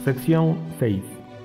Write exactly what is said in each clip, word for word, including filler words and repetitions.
Sección seis.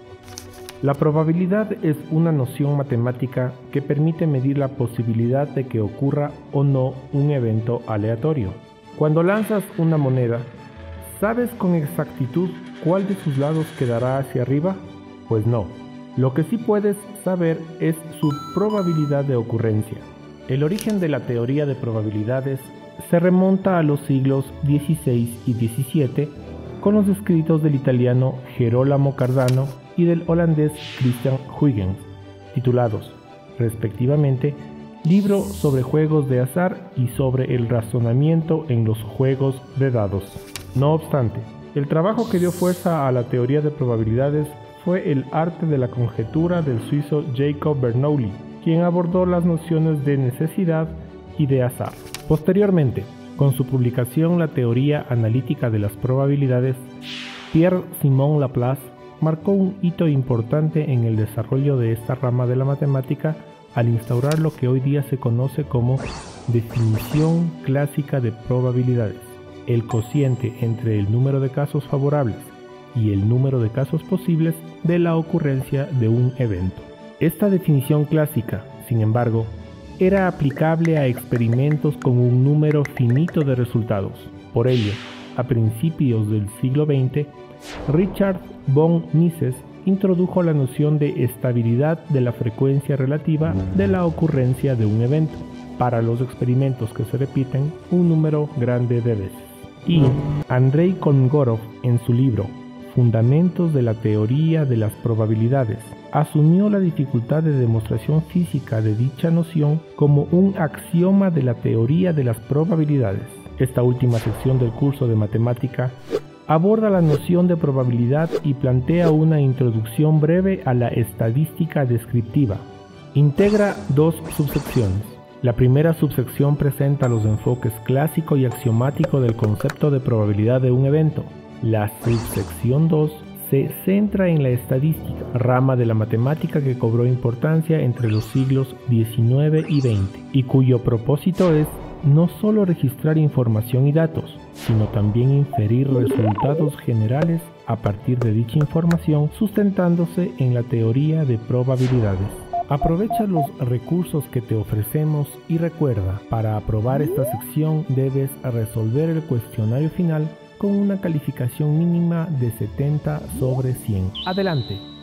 La probabilidad es una noción matemática que permite medir la posibilidad de que ocurra o no un evento aleatorio. Cuando lanzas una moneda, ¿sabes con exactitud cuál de sus lados quedará hacia arriba? Pues no. Lo que sí puedes saber es su probabilidad de ocurrencia. El origen de la teoría de probabilidades se remonta a los siglos dieciséis y diecisiete con los escritos del italiano Gerolamo Cardano y del holandés Christian Huygens, titulados, respectivamente, Libro sobre juegos de azar y sobre el razonamiento en los juegos de dados. No obstante, el trabajo que dio fuerza a la teoría de probabilidades fue el arte de la conjetura del suizo Jacob Bernoulli, quien abordó las nociones de necesidad y de azar. Posteriormente, con su publicación La teoría analítica de las probabilidades, Pierre-Simon Laplace marcó un hito importante en el desarrollo de esta rama de la matemática al instaurar lo que hoy día se conoce como definición clásica de probabilidades, el cociente entre el número de casos favorables y el número de casos posibles de la ocurrencia de un evento. Esta definición clásica, sin embargo, era aplicable a experimentos con un número finito de resultados. Por ello, a principios del siglo veinte, Richard von Mises introdujo la noción de estabilidad de la frecuencia relativa de la ocurrencia de un evento para los experimentos que se repiten un número grande de veces. Y Andrei Kolmogorov, en su libro Fundamentos de la teoría de las probabilidades, asumió la dificultad de demostración física de dicha noción como un axioma de la teoría de las probabilidades. Esta última sección del curso de matemática aborda la noción de probabilidad y plantea una introducción breve a la estadística descriptiva. Integra dos subsecciones. La primera subsección presenta los enfoques clásico y axiomático del concepto de probabilidad de un evento. La subsección dos se centra en la estadística, rama de la matemática que cobró importancia entre los siglos diecinueve y veinte, y cuyo propósito es no solo registrar información y datos, sino también inferir resultados generales a partir de dicha información, sustentándose en la teoría de probabilidades. Aprovecha los recursos que te ofrecemos y recuerda, para aprobar esta sección debes resolver el cuestionario final con una calificación mínima de setenta sobre cien. ¡Adelante!